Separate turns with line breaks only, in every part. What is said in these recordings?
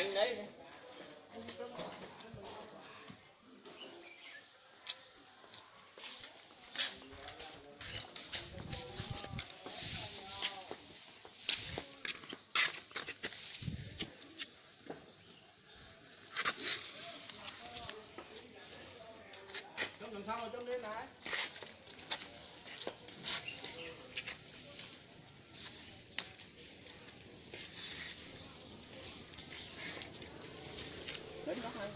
xanh đấy.
Làm sao mà chấm lên này? Đến đó hay.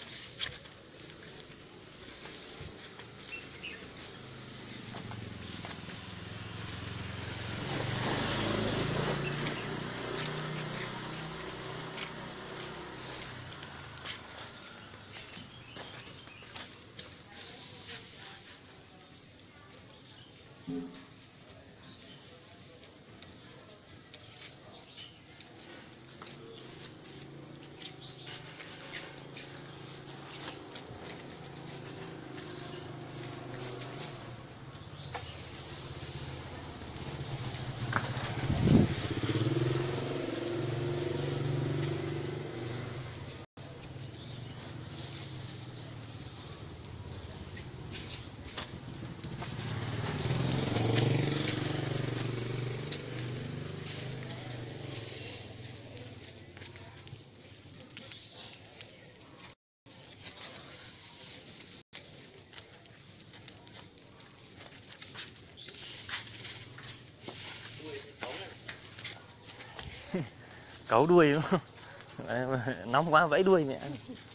Cấu đuôi đúng không? Nóng quá vẫy đuôi mẹ.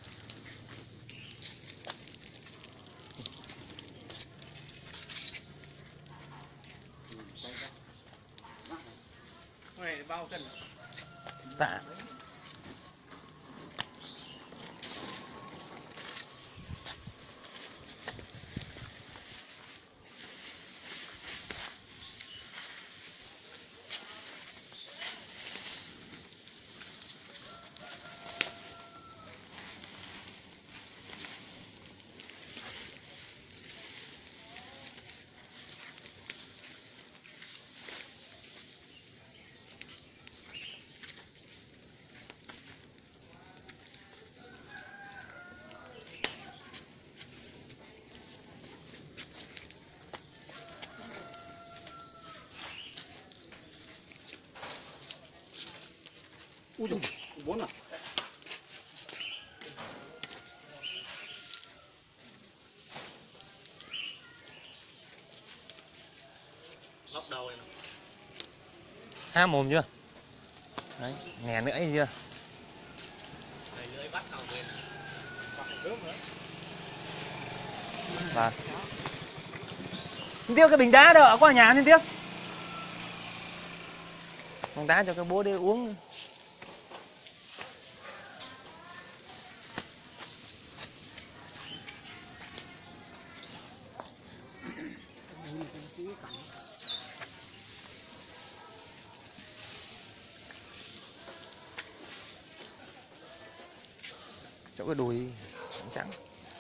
Này bao cân.
Tạ.
Ui dồi, 4 à?
Lóc đầu này.
Há mồm chưa? Đấy, nè nữa ấy chưa?
Đây lưỡi bắt nào bên.
Bắt rớm nữa.
Vâng. Tiêu cái bình đá đâu ở qua nhà nên Tiêu. Bình đá cho cái bố đi uống. Chỗ cái đùi trắng.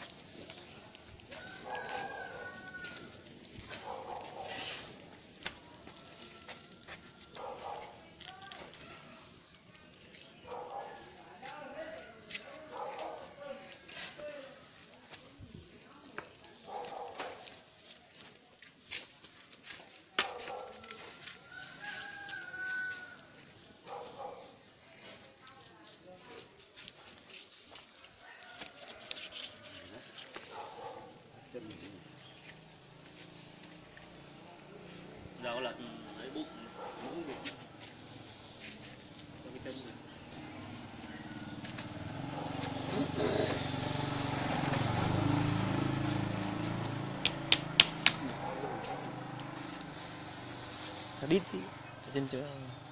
Giờ là lấy bụng cũng được. Cho cái chân này.
Đít trên chỗ